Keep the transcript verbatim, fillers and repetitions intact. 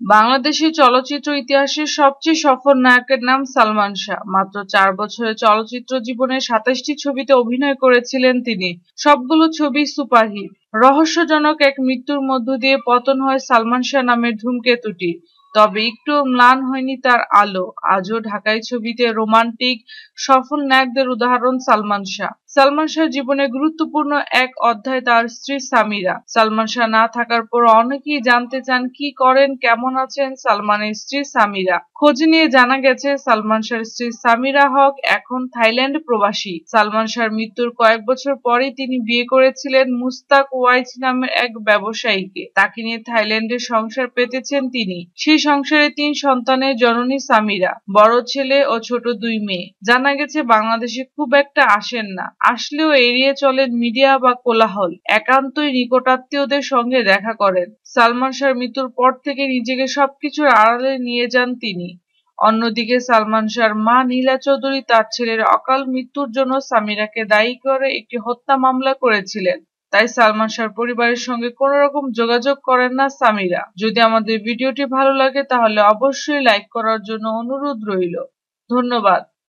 বাংলাদেশী চলচ্চিত্র ইতিহাসের সবচেয়ে সফল নায়কের নাম সালমান শাহ। মাত্র চার বছরের চলচ্চিত্র জীবনে সাতাশটি ছবিতে অভিনয় করেছিলেন তিনি। সবগুলো ছবি সুপারহিট। রহস্যজনক এক মৃত্যুর মধ্য দিয়ে পতন হয় সালমান শাহ নামের ধূমকেতুটি। তবে একটুও ম্লান হয়নি তার আলো। আজও ঢাকাই ছবিতে রোমান্টিক সফল নায়কদের উদাহরণ সালমান শাহ। সালমান শাহর জীবনে গুরুত্বপূর্ণ এক অধ্যায় তার স্ত্রী সামিরা। সালমান শাহ না থাকার পর অনেকেই জানতে চান কি করেন, কেমন আছেন সালমানের স্ত্রী সামিরা। খোঁজ নিয়ে জানা গেছে সালমান শাহর স্ত্রী সামিরা হক এখন থাইল্যান্ড প্রবাসী। সালমান শাহর মৃত্যুর কয়েক বছর পরেই তিনি বিয়ে করেছিলেন মুস্তাক ওয়াইজ নামের এক ব্যবসায়ীকে। তাকে নিয়ে থাইল্যান্ডে সংসার পেতেছেন তিনি। সেই সংসারে তিন সন্তানের জননী সামিরা, বড় ছেলে ও ছোট দুই মেয়ে। জানা গেছে বাংলাদেশে খুব একটা আসেন না, আসলেও এড়িয়ে চলেন মিডিয়া বা কোলাহল। একান্তই নিকটাত্মীয়দের সঙ্গে দেখা করেন। সালমান শাহর মৃত্যুর পর থেকে নিজেকে সবকিছুর আড়ালে নিয়ে যান তিনি। অন্যদিকে সালমান শাহর মা নীলা চৌধুরী তার ছেলের অকাল মৃত্যুর জন্য সামিরাকে দায়ী করে একটি হত্যা মামলা করেছিলেন। তাই সালমান শাহর পরিবারের সঙ্গে কোনো রকম যোগাযোগ করেন না সামিরা। যদি আমাদের ভিডিওটি ভালো লাগে তাহলে অবশ্যই লাইক করার জন্য অনুরোধ রইল। ধন্যবাদ।